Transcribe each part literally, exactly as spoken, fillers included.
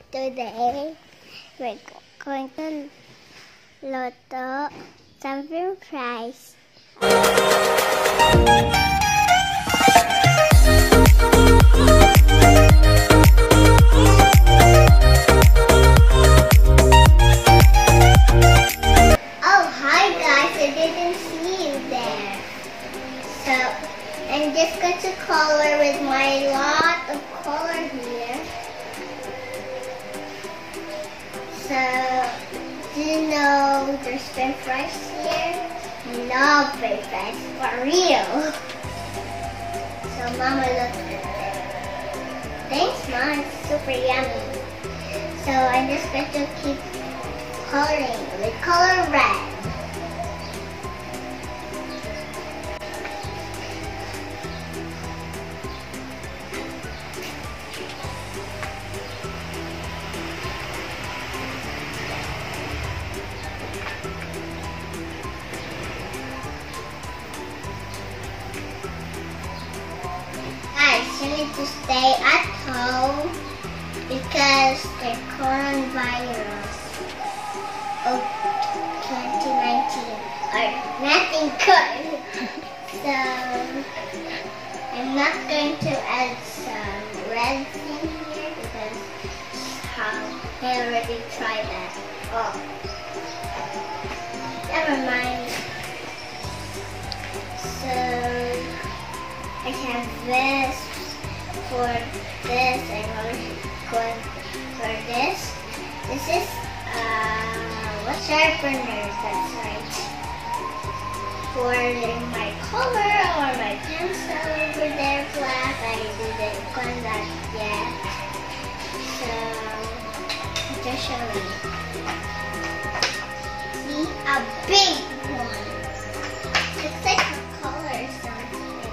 Today, we're going to Lotto some french fries. Oh, hi guys, I didn't see you there. So, I'm just going to color with my lot of color here. So, do you know there's french fries here? Love french fries, for real. So, Mama, look at it. Thanks, Mom. It's super yummy. So, I'm just going to keep coloring with color red. You need to stay at home because the coronavirus of twenty nineteen or nothing good. So I'm not going to add some red in here because how I already tried that. Oh, never mind. So I have this. For this, I'm going for this. This is uh, what sharpener? That's right. For my color or my pencil over there, black. I didn't find that yet. So just show you. See, a big one. Looks like a color or something.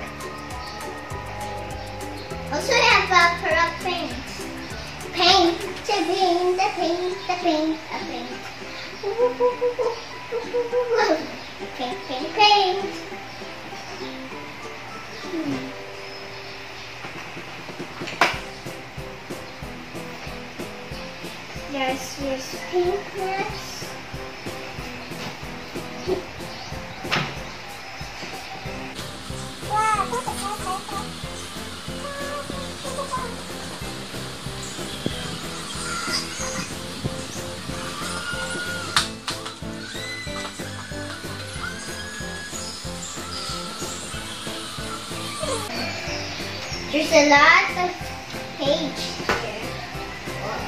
Also, I have a pearl paint. Paint, the paint, the paint, the paint, the paint. Paint, paint, paint. Hmm. There's this pinkness. There's a lot of pages here. Whoa.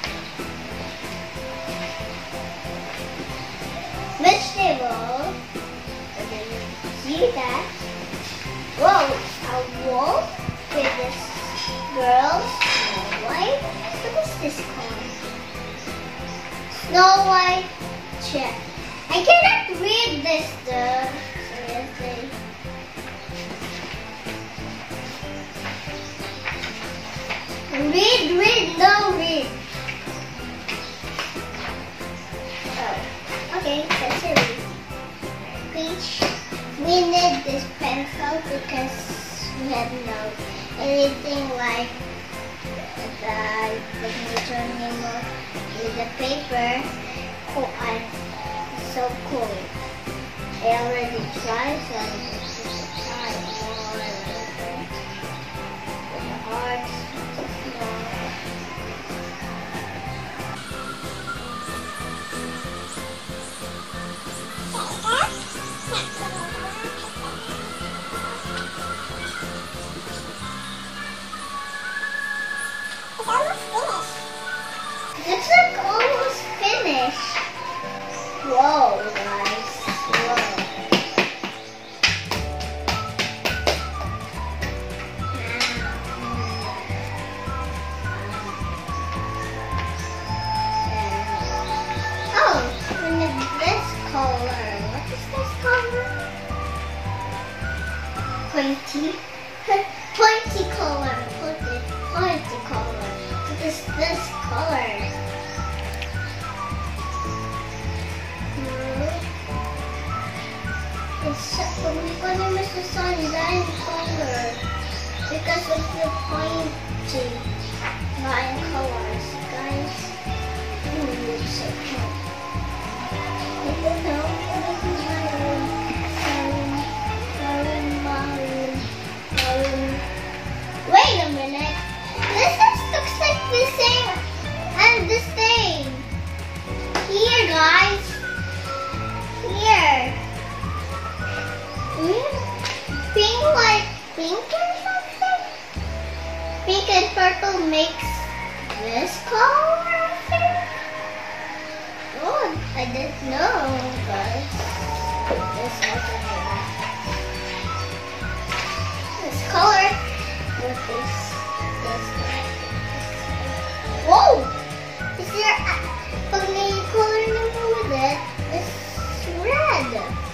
Vegetable. See that? Whoa, a wolf with this girl. Snow White. What is this called? Snow White check. I cannot read this though. Seriously. Read, read, no read. Oh, okay, that's a read. Peach, we need this pencil because we have no anything like the signature name of the paper. Oh, I'm so cool. I already tried, so I'm just going to try more. With the hearts. It's like almost finished. Whoa, guys. Whoa. Oh, we need this color. What is this color? Pointy. Pointy color. Pointy, pointy color. What is this color? It's gonna miss the sunshine color because of the pointy line colors, guys. pink and purple makes this color. Oh, I didn't know, guys. This wasn't this color with this. This. Whoa! Is there a pag may color number with it? It's red.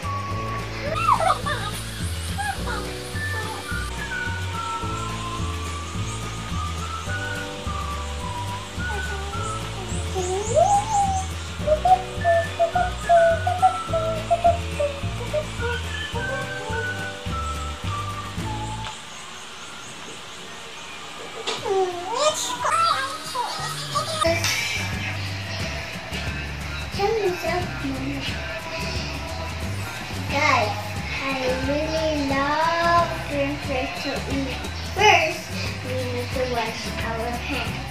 Guys, I really love green fish to eat. First, we need to wash our hands.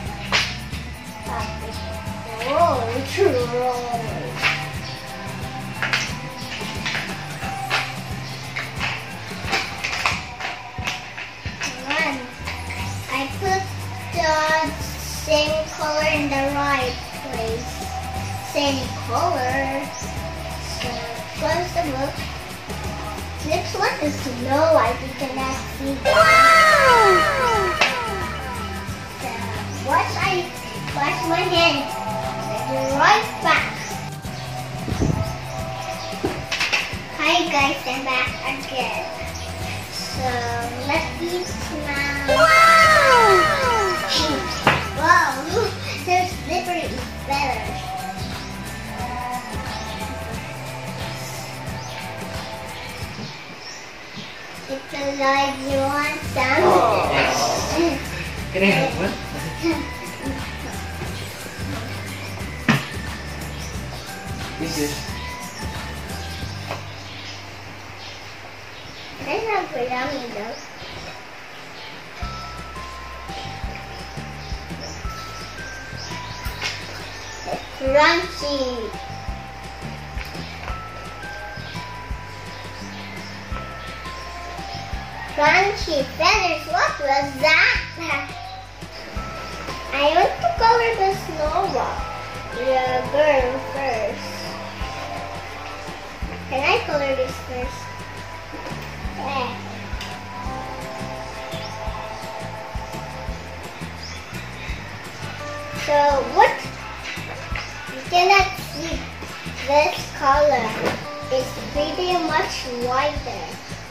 Oh, true. One, I put the same color in the right place. Same color. So close the book. Next one is snow white. You cannot see that. Wow! So wash I wash my hands. I'll be right back. Hi guys, I'm back again. So let's eat now. Wow! Wow! So slippery is better. It's alive. You want some? Oh, yes. Can I have one? This is. That's not for yummy though. It's crunchy. Crunchy feathers, what was that? I want to color the snowball, the girl first. Can I color this first? Yeah. So what? You cannot see this color. It's pretty much whiter.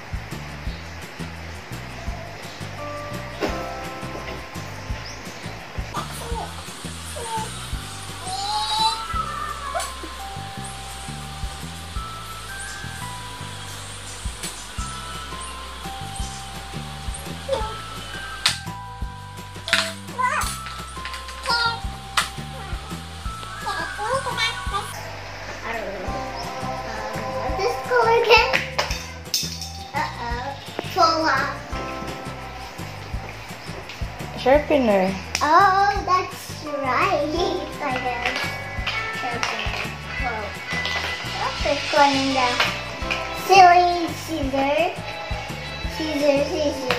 Sharpener. Oh, that's right. I guess. Sharpener. Whoa. What's this one in the silly Caesar? Caesar, Caesar.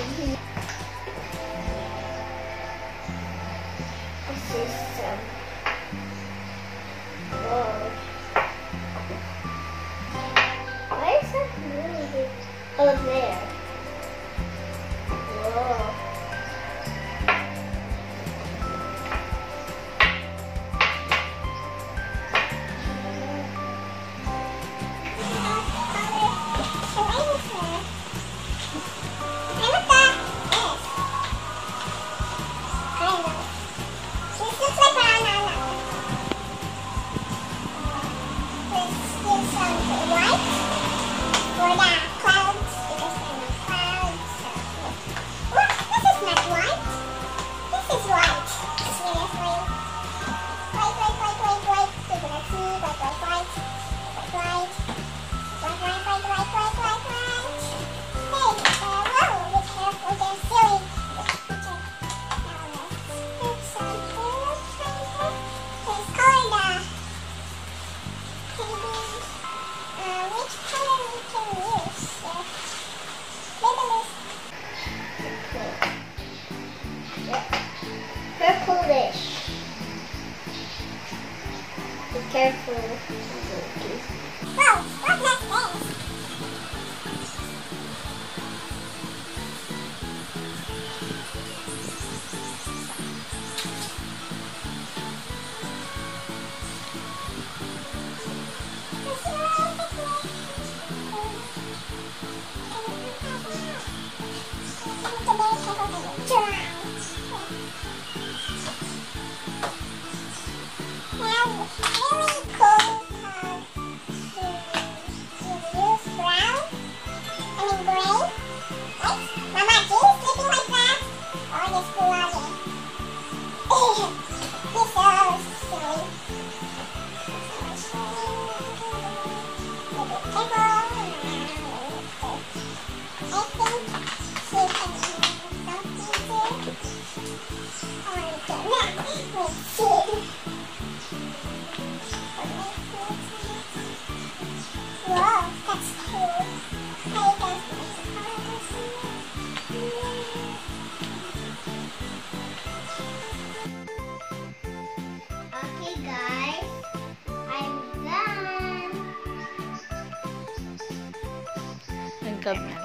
This is some. Whoa. Why is that really big? Oh, there. Whoa. Purplish. Be careful. Whoa, what's next thing? Wow, that's cool. Okay guys, I'm done. Nagkab